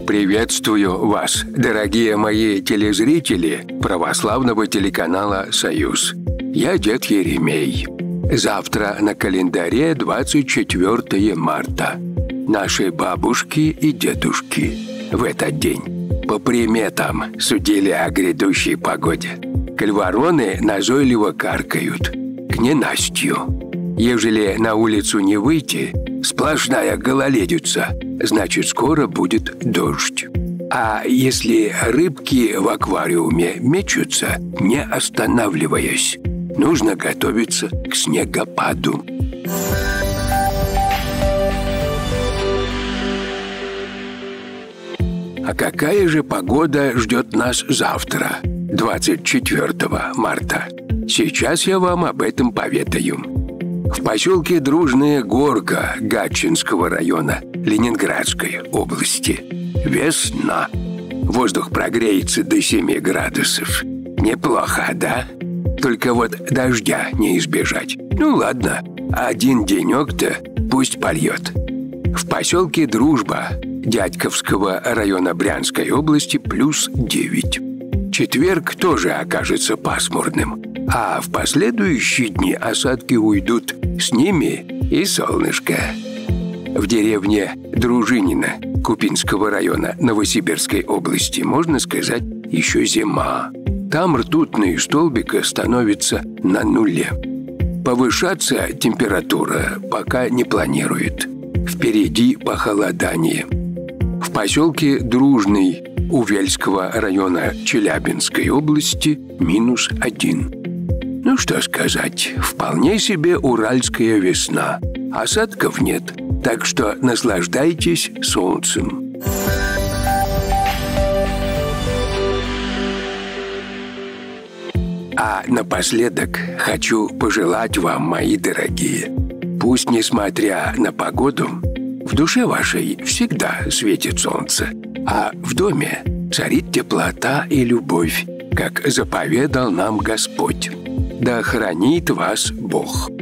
Приветствую вас, дорогие мои телезрители православного телеканала «Союз». Я дед Еремей. Завтра на календаре 24 марта. Наши бабушки и дедушки в этот день по приметам судили о грядущей погоде. Коль вороны назойливо каркают к ненастью. Ежели на улицу не выйти, сплошная гололедица, значит, скоро будет дождь. А если рыбки в аквариуме мечутся, не останавливаясь, нужно готовиться к снегопаду. А какая же погода ждет нас завтра, 24 марта? Сейчас я вам об этом поведаю. В поселке Дружная Горка Гатчинского района Ленинградской области весна. Воздух прогреется до 7 градусов. Неплохо, да? Только вот дождя не избежать. Ну ладно, один денек-то пусть польет. В поселке Дружба Дядьковского района Брянской области +9. Четверг тоже окажется пасмурным. А в последующие дни осадки уйдут, с ними и солнышко. В деревне Дружинина Купинского района Новосибирской области, можно сказать, еще зима. Там ртутные столбика становятся на нуле. Повышаться температура пока не планирует. Впереди похолодание. В поселке Дружный Увельского района Челябинской области -1. Ну что сказать, вполне себе уральская весна. Осадков нет, так что наслаждайтесь солнцем. А напоследок хочу пожелать вам, мои дорогие, пусть, несмотря на погоду, в душе вашей всегда светит солнце, а в доме царит теплота и любовь, как заповедал нам Господь. Да хранит вас Бог.